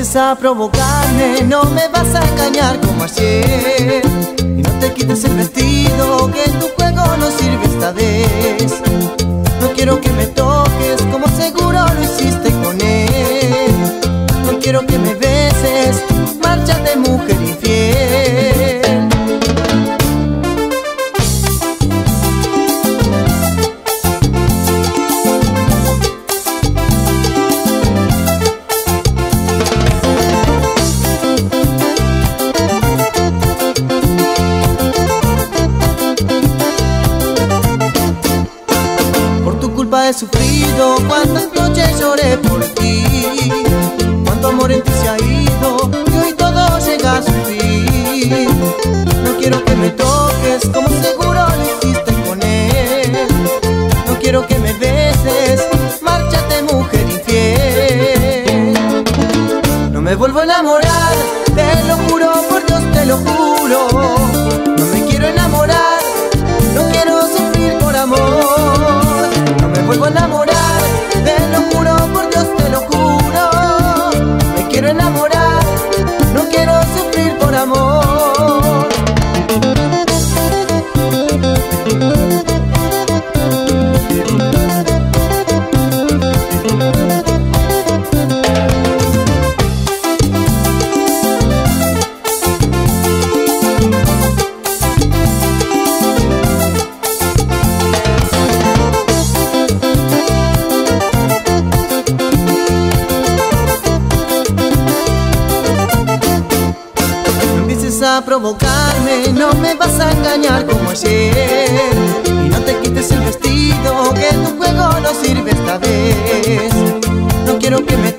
empieces a provocarme, no me vas a engañar como ayer. Y no te quites el vestido, que tu juego no sirve esta vez. No quiero que me toques como seguro lo hiciste con él. No quiero que me beses, márchate mujer infiel. He sufrido, cuántas noches lloré por ti, cuánto amor en ti se ha ido y hoy todo llega a su fin. No quiero que me toques como seguro lo hiciste con él. No quiero que me beses, márchate mujer infiel. No me vuelvo a enamorar, te lo juro, por Dios te lo juro. No me quiero enamorar, no quiero sufrir por amor. Me vuelvo a enamorar, te lo juro, por Dios te lo juro. Me quiero enamorar, no quiero sufrir por amor. A provocarme, no me vas a engañar como ayer. Y no te quites el vestido, que tu juego no sirve esta vez. No quiero que me